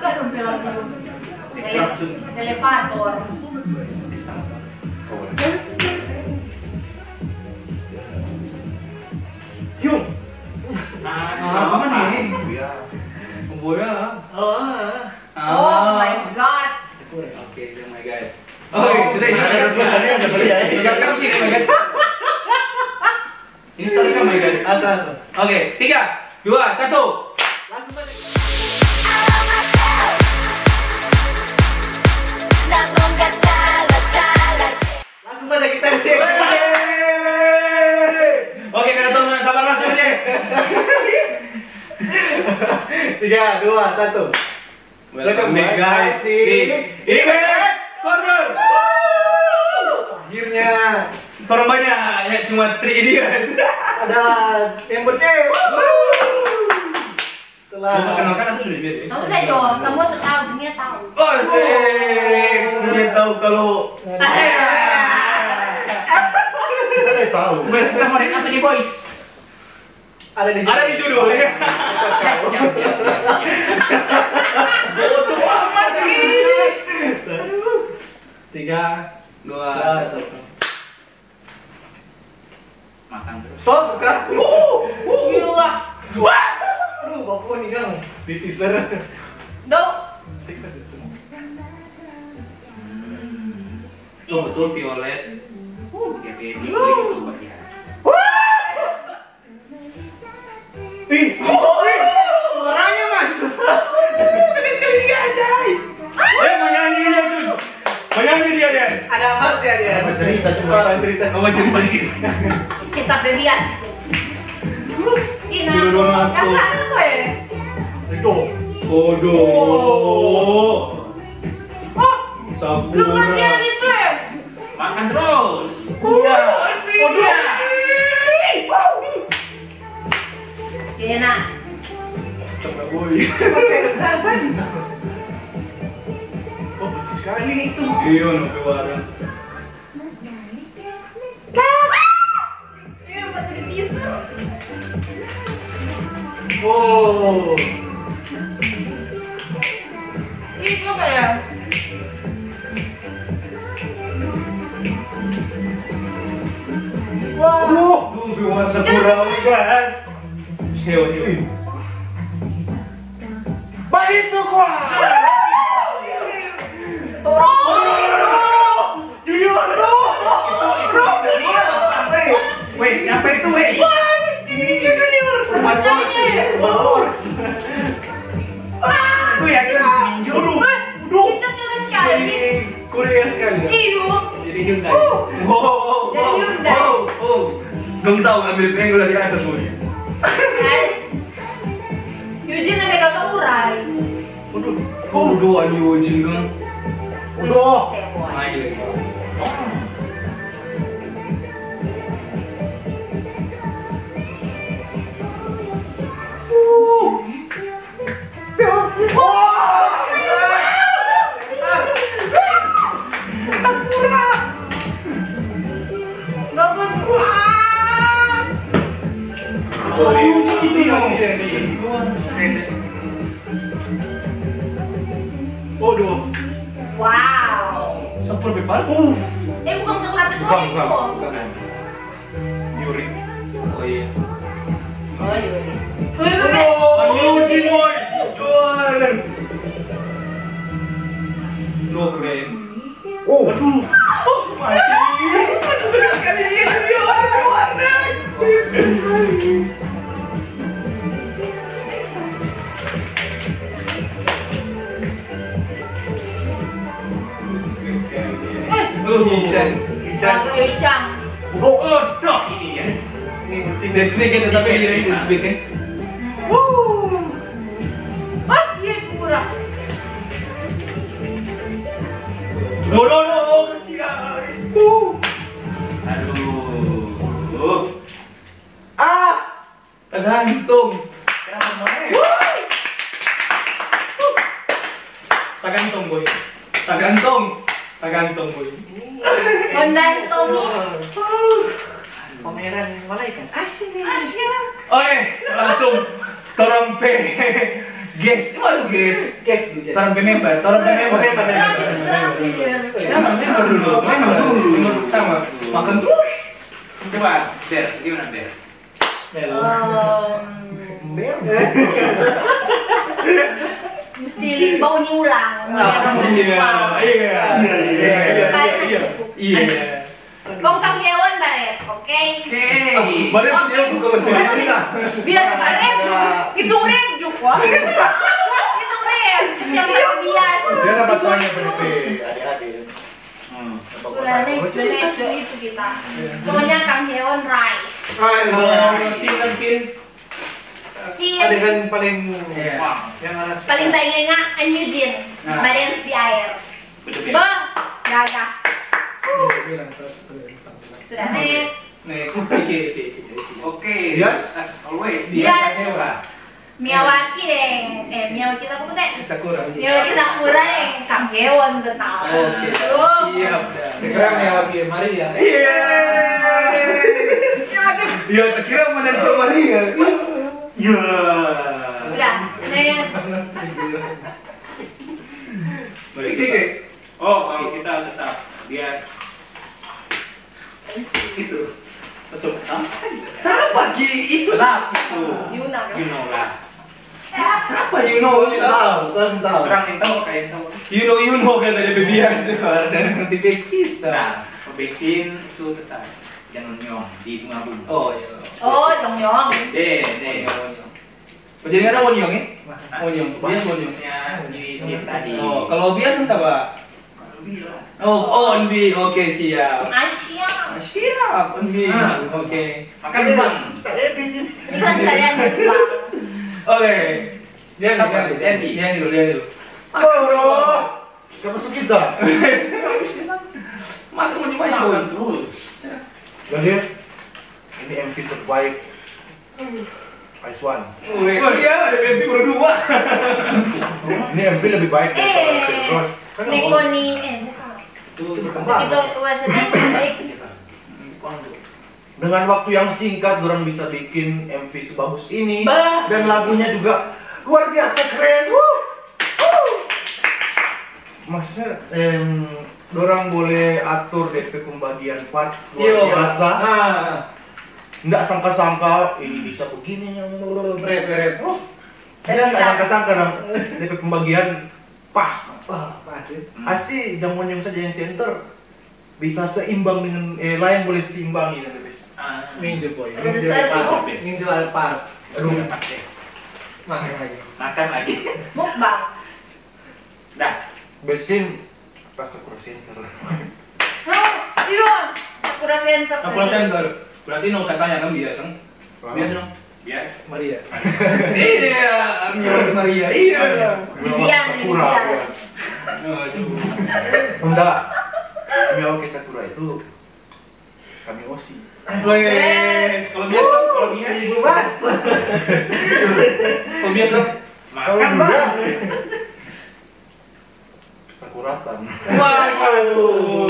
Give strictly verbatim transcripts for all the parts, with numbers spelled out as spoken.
suka dong film Elevator. Yun. Sama nih. Boya. Oh. Oh my god. Oke, oh my god. Oh, sudah ini ada sebenarnya ada beli ya. Sudah kamu sih, oh my god. Ini story kamu, my god. Asal asal. Oke, tiga, dua, satu. Langsung aja. Langsung saja kita lihat. Oke, kita tunggu sabar langsung aja. Tiga, dua, satu. Welcome back guys di Imes Corner. Akhirnya Orang banyak, ya cuma tri dia. ada yang bercewek. Setelah Mau perkenalkan atau sudah biasa? Kamu saya dong, semua sudah tahu, dunia tahu. Oh, sih. Dia tahu kalau kita udah tahu. Mas kita mau apa nih, boys? Ada di Ada di judul ya. Siap, siap, siap, siap. Bodoh amat ini. Tiga, Dua, satu. Makan terus. Stop, bukan. Gila. Wah. Aduh, bapak nih kan di teaser. Dok. Itu betul violet. Uh, kayak baby itu pasti ada. Ih, suaranya mas. Tapi sekali ini gak ada. Eh, mau nyanyi dia cuy. Mau nyanyi dia dia. Ada apa dia dia? Mau cerita cuma. Orang cerita. Mau cerita sih. Kita bebias. Ina. Dulu aku. Kasar apa ya? Itu. Bodoh. Oh, Sabura. kematian itu ya? Makan terus. Iya. Bodoh. Enak. Coba boy. Oh, betul sekali itu. Iya, no keluaran. Ini buat di teaser. Oh. Itu kayak wah. Aduh. Duh, keluar Sakura kan. Hewa hewa. Bah itu gua. Junior. Bro, junior. Weh, siapa itu weh? Ini junior. Mas Box. Box. Tuh ya kan ninja. Aduh. Kita kira sekali. Korea sekali. Iyo. Jadi Hyundai. Wow. Dari Hyundai. Wow. Oh. Belum tahu ngambil pengen dari atas semuanya. Kan? Yujin ada kata urai. Waduh. Oh, dua aduh jinggung. Udah. Cewek. Main guys. Waduh. Wow. Sepur bebal. Uh. Eh bukan sekelapis Bukan, itu. bukan. Bukan. Yuri. Oh iya. Oh iya. Wih, wih, wih. Ayo Cimoy. Jualan. Lo keren. Oh. Aduh. Mati. Betul sekali dia dia warna warna. Oh, Ican. Ican. Lagu Icang. Oh, oh, dok ini ya. Dan sedikit tapi ini dan sedikit. Wuh. Ah, iya kurang. No, no, no, kasihan. Uh. Aduh. Ah. Tergantung. Kenapa main? Tergantung boy. Tergantung. Tergantung boy. Honda Tommy. Pameran malaikat. Asik nih. Asyik. Oke, langsung torong pe Guys, waduh guys. Guys dulu. Torang member, torang member. Member, member. Member, member dulu, member dulu. Member pertama. Makan terus. Coba, Ber, gimana Ber? Ber. Mesti bau ulang. Iya, iya, iya. Sekali cukup. Iya. Kong kang hewan baret, oke? Oke. Baru sudah buka mencari kita. Biar bukan rem juk, hitung rem juk wah. Hitung rem, siapa yang bias? Dia dapat Hitung banyak terus. P P. Adik-adik. Hmm. Udah next, next itu kita. Pokoknya kang hewan rice. Kalau sin kan sin. Si Adegan paling Iya. yang anak paling tak ingat Eugene, Nah. balance di air. Betul Ba, Ber. gagah. bilang Sudah next. Next, Iki, Iki, Iki. Oke. Yes. As always. Yes. Biasa sewa. Miyawaki deh, eh Miyawaki apa teh? Sakura. Miyawaki Sakura deh, kang hewan betul. Oke, Oh. siap. Sekarang yang lagi Maria. Iya. Iya, tak kira mana di sama Maria. Iya. Udah, next. Iki. Oh, oh, kita tetap dia Itu. Masuk siapa Ki? Itu siapa itu? Yuna. you know lah. Siapa you know? Tahu, tahu, tahu. Orang yang tahu kayak tahu. You know you know kan dari biasa dan nanti kita. Nah, besin itu tetap jangan nyong di bunga bunga. Oh iya. Oh, Yong Yong. Deh, deh. Oh, jadi ada wonyong ya? Wonyong. Bias wonyong. Biasanya di sini tadi. Oh, kalau biasa siapa? Kalau bilang. Oh, oh Onbi. Oke, siap. Asia. Ah, siap, Onbi. Ah. Oke. Makan bang. Tak edit ini. Ini kan sekalian bang. Oke. Dia Siapa? Dendi. Dendi. Dia dulu, dia dulu. Oh, bro. Gak masuk kita. Makan mau Makan dimakan. terus. Jadi ini M V terbaik. Ice One. Oh iya, ada Dendi berdua. Ini M V lebih baik daripada Eh, Cross. Kan Neko ni, eh bukan. Segitu wasannya baik. dengan waktu yang singkat orang bisa bikin M V sebagus ini Bah. dan lagunya juga luar biasa keren. Wuh. Wuh. Maksudnya em orang boleh atur D P pembagian part luar biasa. Nah, Nggak sangka-sangka ini bisa begini yang beret-beret. Oh, dia nggak sangka-sangka dong D P pembagian pas. Wah, Pasti. asih jamuan yang saja yang center bisa seimbang dengan eh lain boleh seimbangi dan lebih. Ah, Ninja boy. Ada satu. Ninja Alphard. Aduh, Makan lagi. makan lagi. Mukbang. Dah. besin pas ke Pro center. Oh, iya. Sakura Center. Kapal center. Berarti nggak usah tanya kan biasa kan? Biasa dong. Bias. Maria. Iya, Maria Maria. Iya. Vivian, Sakura. Vivian. Ya. Aduh. Enggak. Miyawaki Sakura itu kami osi. Wes, kalau biasa kalau biasa ibu mas. Kalau biasa Makan Kalau bang. Sakuratan. waduh.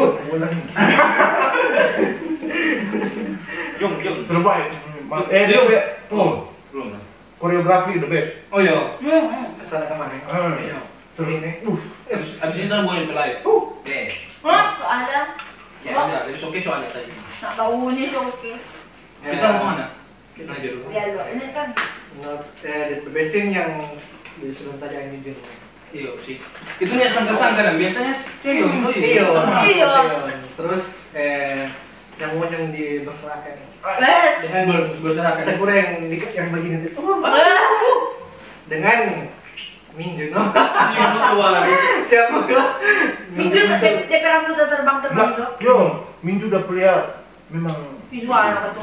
Jom, jom. Terbaik. Eh dia oh, Belum. koreografi the best. Oh iya. Hmm, hmm. Salah kemana? Ah, Yes. terus ini. Uh, Abis abis ini kan boleh live. Deh. Hah? Kok ada? Yes. Ada, lebih oke soalnya tadi. Nak tahu ni sih oke. Kita mau mana? Kita aja dulu. Dia lu ini kan. Eh, the basing yang di sebelum tadi yang izin. Iya sih. Itu niat sangka-sangka dan biasanya cewek itu Iya. Iya. Terus eh yang mau yang di berserakan. Les. Dengan Ber- berserakan. Sakura yang di yang begini itu. Dengan Minju no. Iya, lu keluar. Siapa tuh? Minggu tu D P rambut dah terbang-terbang enggak, tu. yo, Minju udah pelia memang Visual apa tu?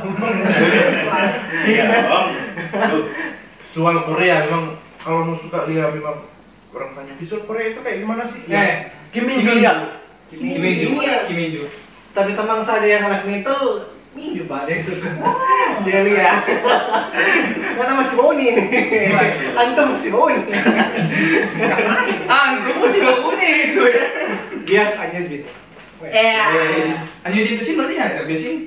Iya dong. Tuh. visual Korea memang kalau mau suka lihat memang orang tanya visual Korea itu kayak gimana sih? Eh, Kim Min Joo ya. Kim Min-joo. Iya. Kim Min-joo. Tapi teman saya yang anak metal Minju pak dia suka. Dia lihat. Mana masih mau nih? Antum mesti mau nih. Ah, itu mesti bangunin itu ya. Bias aja gitu. Ya. Yes. Anjir di besin berarti ada besin.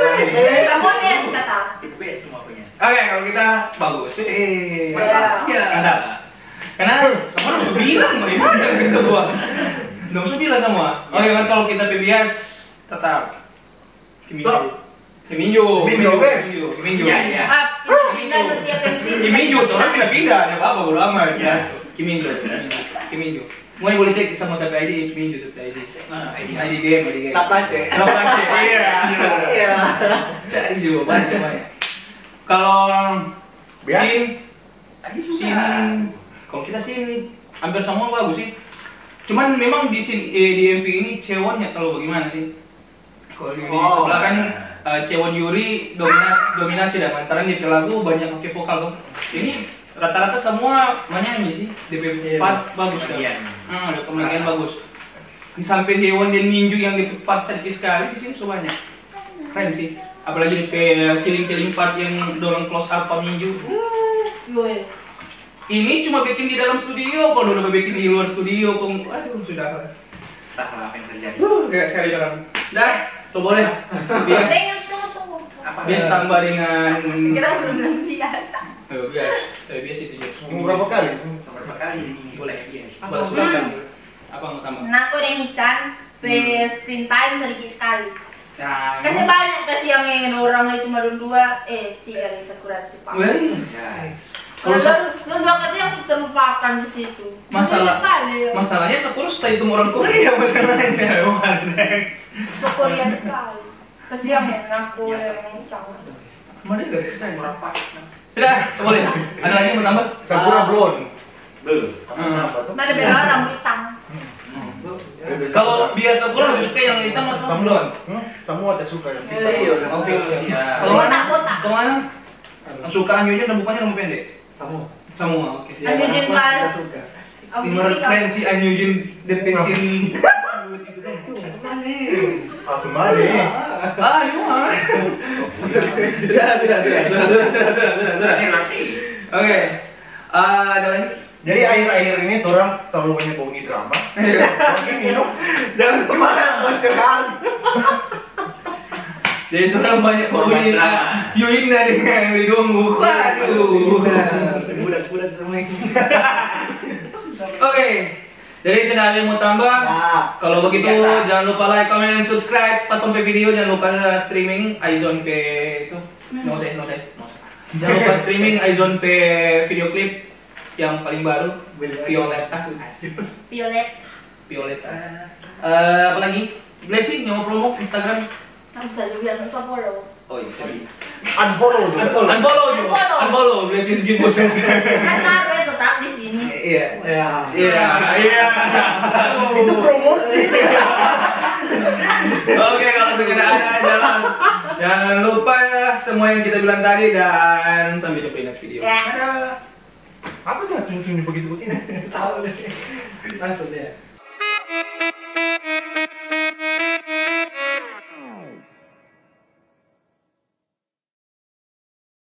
Kamu ni kata. The best semua punya. Oke, kalau kita bagus. Eh, Mantap. Iya. Ada. Karena semua harus bilang bagaimana gitu gua. Nggak usah bilang semua. Oh ya kan kalau kita pebias tetap Kiminju. Kiminju. Kiminju, oke. Kiminju. Kiminju. Iya, iya. Ah, pindah ke tiap M V. Kiminju, orang pindah-pindah, ada apa-apa bodo amat ya. Kiminju. Kiminju. Mau boleh cek sama T P I D Kiminju T P I D. Nah, I D ini I D game, I D game. Laplace. Laplace. Iya. Iya. Cari juga banyak banyak. Kalau Bias? Sin, tadi Sin, sudah. kalau kita Sin hampir semua bagus sih. Cuman memang di Sin, eh, di M V ini ceweknya kalau bagaimana sih? Kalau di, di Oh. sebelah kan uh, cewek Yuri dominas dominasi dan antara di lagu banyak pakai vokal tuh. Ini rata-rata semua menyanyi sih. D P Iya. part bagus kan. Bagian. Hmm, ada pembagian bagus. Di samping Hewan dan Ninju yang di part sedikit sekali di sini so banyak. Keren sih. Apalagi di killing-killing part yang dorong close up Pak Ninju. Yoi. Ini cuma bikin di dalam studio, kalau udah bikin di luar studio, kok aduh sudah. Entahlah apa yang terjadi. Uh, kayak sekali orang. Dah, tuh boleh. Bias, Tengok, tunggu, tunggu. Apa? bias tambah dengan. Kira belum bilang biasa. Ayo bias, eh, bias itu juga. Mau berapa kali? Berapa kali ini boleh dia? Balas belakang. Apa mau tambah? Nah, aku dan Hichan, pe screen time sedikit sekali. Nah, Kasih banyak kasih yang ingin orang itu cuma dua, eh tiga nih Sakura Jepang. Wes. Kalau Kalau lu dua kali yang terlupakan di situ. Masalah- Banyak sekali ya. masalahnya Sakura sudah itu orang Korea masalahnya. Korea sekali. Kasih yang ingin aku yang Hichan. Mana ada sekali. Sudah, boleh. Ada lagi yang mau tambah? Sakura Blonde. Belum. Sama apa tuh? Ada beda rambut hitam. Kalau biasa Sakura lebih suka yang hitam atau Hitam blonde. Hmm? Semua tak suka yang hitam. Iya. Oke, siap. Kalau Botak, mana? botak. Kalau mana? Yang suka Anyunya dan bukannya rambut pendek? Sama. Semua, oke siap. Anyu Jin pas Suka. Gimana keren si Anyujin depesin. Ah, kemarin. Ah, iya mah. Sudah, sudah, sudah, sudah, sudah, sudah, sudah, sudah, sudah. Ini masih. Oke. Ah, ada lagi? Jadi akhir-akhir ini orang terlalu banyak baungi drama. Oke, minum. Jangan kemana bocoran. Jadi itu orang banyak penghuni Drama. Yuin dengan Lidonggu. Waduh. Budak-budak semua ini. Oke. Jadi sudah ada yang mau tambah? Nah, Kalau begitu biasa. jangan lupa like, comment, dan subscribe. Patung pe video jangan lupa streaming iZone pe itu. No say, no say, no say. Jangan lupa streaming iZone pe video klip yang paling baru. Violet. Ah, violet. Violet. Eh, apa lagi? Blessing yang mau promo Instagram. Harus saja biar bisa follow. Oh iya, sorry. Unfollow juga. Unfollow, unfollow, juga. Unfollow. Unfollow, Blessing Gibos. Kan naruh tetap di sini. Iya. ya. Iya, iya. Itu promosi. Oke, kalau sudah ada jangan jangan lupa ya semua yang kita bilang tadi dan sampai jumpa di next video. Ya. Apa sih tunjuk begitu begini? Tahu deh. Langsung ya.